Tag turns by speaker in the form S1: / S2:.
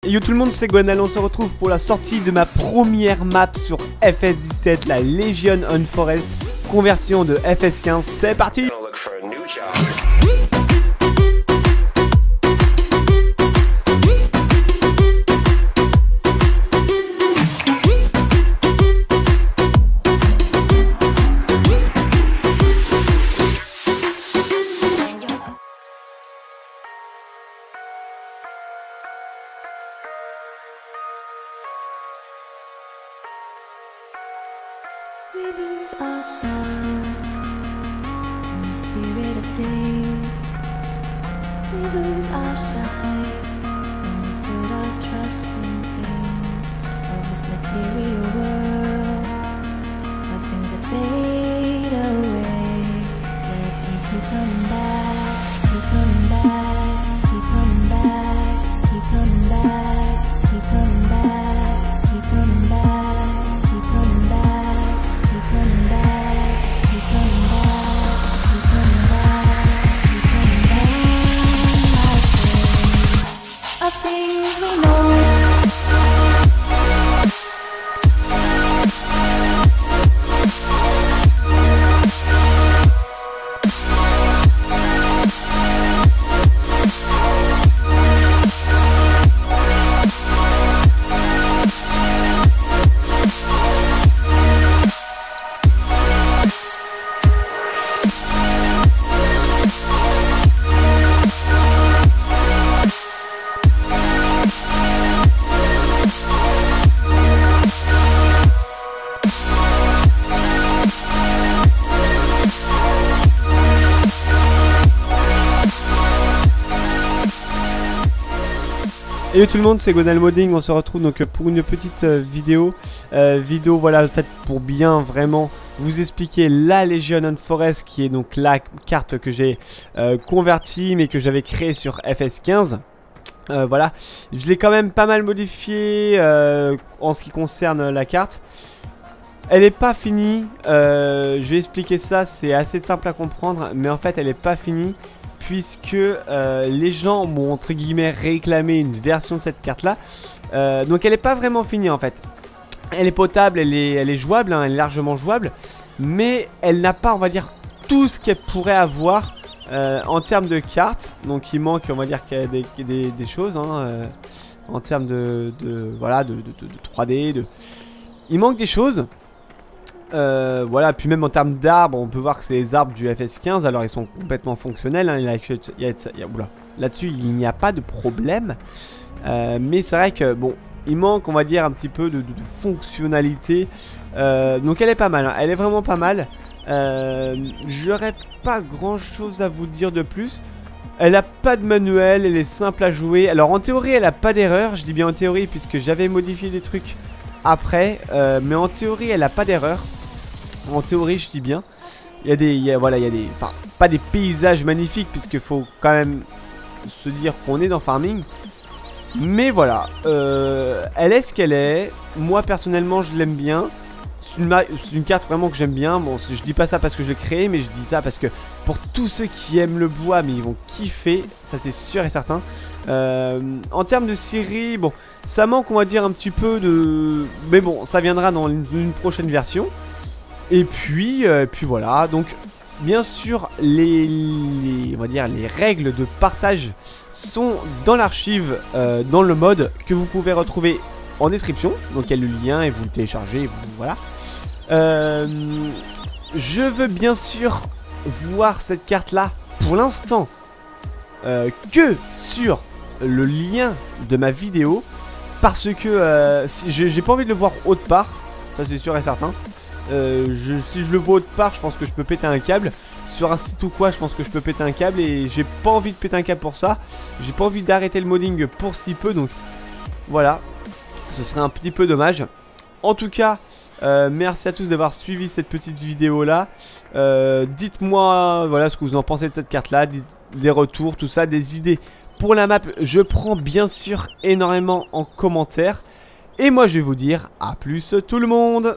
S1: Et yo tout le monde, c'est Gwenal, on se retrouve pour la sortie de ma première map sur FS17, la Legion on Forest, conversion de FS15, c'est parti.
S2: We lose ourselves in the spirit of things. We lose our sight when we put our trust in things of this material world, of things that fade away. Yet we keep coming back, keep coming back, keep coming back, keep coming back, keep coming back, keep coming back, keep coming back. Keep coming back, keep coming back, keep coming back, keep coming back, of things we know.
S1: Et tout le monde, c'est Gwenal Modding, on se retrouve donc pour une petite vidéo voilà, faite pour bien vraiment vous expliquer la Legion on Forest, qui est donc la carte que j'ai convertie mais que j'avais créée sur FS15. Voilà, je l'ai quand même pas mal modifiée en ce qui concerne la carte. Elle est pas finie, je vais expliquer ça, c'est assez simple à comprendre, mais en fait elle est pas finie. Puisque les gens m'ont entre guillemets réclamé une version de cette carte là. Donc elle n'est pas vraiment finie en fait. Elle est potable, elle est jouable, hein, elle est largement jouable. Mais elle n'a pas, on va dire, tout ce qu'elle pourrait avoir en termes de cartes. Donc il manque, on va dire, des choses hein, en termes voilà, de 3D. Il manque des choses. Voilà, puis même en termes d'arbres, on peut voir que c'est les arbres du FS15, alors ils sont complètement fonctionnels, hein, là-dessus il n'y a pas de problème, mais c'est vrai que bon, il manque, on va dire, un petit peu de fonctionnalité, donc elle est pas mal, hein, elle est vraiment pas mal, j'aurais pas grand chose à vous dire de plus. Elle a pas de manuel, elle est simple à jouer, alors en théorie elle a pas d'erreur, je dis bien en théorie puisque j'avais modifié des trucs après, mais en théorie elle a pas d'erreur. En théorie je dis bien. Il y a des, enfin pas des paysages magnifiques puisqu'il faut quand même se dire qu'on est dans farming. Mais voilà, elle est ce qu'elle est. Moi personnellement je l'aime bien. C'est une carte vraiment que j'aime bien. Bon, je dis pas ça parce que je l'ai créé, mais je dis ça parce que pour tous ceux qui aiment le bois, mais ils vont kiffer, ça c'est sûr et certain. En termes de série, bon, ça manque, on va dire, un petit peu de... Mais bon, ça viendra dans une prochaine version. Et puis voilà, donc bien sûr on va dire les règles de partage sont dans l'archive, dans le mode que vous pouvez retrouver en description. Donc il y a le lien et vous le téléchargez, et voilà. Je veux bien sûr voir cette carte là pour l'instant que sur le lien de ma vidéo, parce que j'ai pas envie de le voir autre part, ça c'est sûr et certain. Si je le vois autre part, je pense que je peux péter un câble. Sur un site ou quoi, je pense que je peux péter un câble, et j'ai pas envie de péter un câble pour ça. J'ai pas envie d'arrêter le modding pour si peu, donc voilà, ce serait un petit peu dommage. En tout cas, merci à tous d'avoir suivi cette petite vidéo là. Dites-moi voilà ce que vous en pensez de cette carte là, des retours, tout ça, des idées pour la map. Je prends bien sûr énormément en commentaire. Et moi je vais vous dire à plus tout le monde.